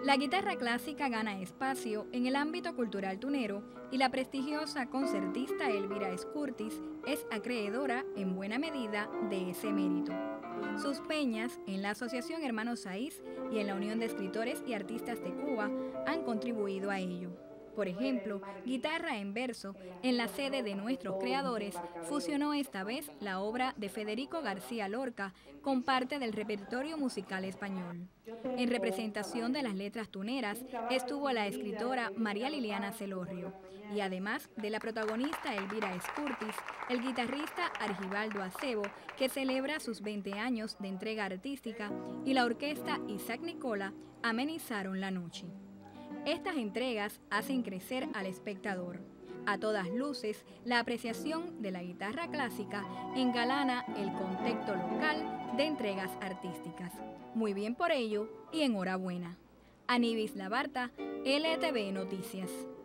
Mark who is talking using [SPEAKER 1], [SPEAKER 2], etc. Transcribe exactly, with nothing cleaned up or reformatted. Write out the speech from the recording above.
[SPEAKER 1] La guitarra clásica gana espacio en el ámbito cultural tunero y la prestigiosa concertista Elvira Escurtis es acreedora en buena medida de ese mérito. Sus peñas en la Asociación Hermanos Saiz y en la Unión de Escritores y Artistas de Cuba han contribuido a ello. Por ejemplo, Guitarra en Verso, en la sede de nuestros creadores, fusionó esta vez la obra de Federico García Lorca con parte del repertorio musical español. En representación de las letras tuneras estuvo la escritora María Liliana Celorrio y además de la protagonista Elvira Escurtis, el guitarrista Argibaldo Acebo, que celebra sus veinte años de entrega artística, y la orquesta Isaac Nicola amenizaron la noche. Estas entregas hacen crecer al espectador. A todas luces, la apreciación de la guitarra clásica engalana el contexto local de entregas artísticas. Muy bien por ello y enhorabuena. Anibis Labarta, L T V Noticias.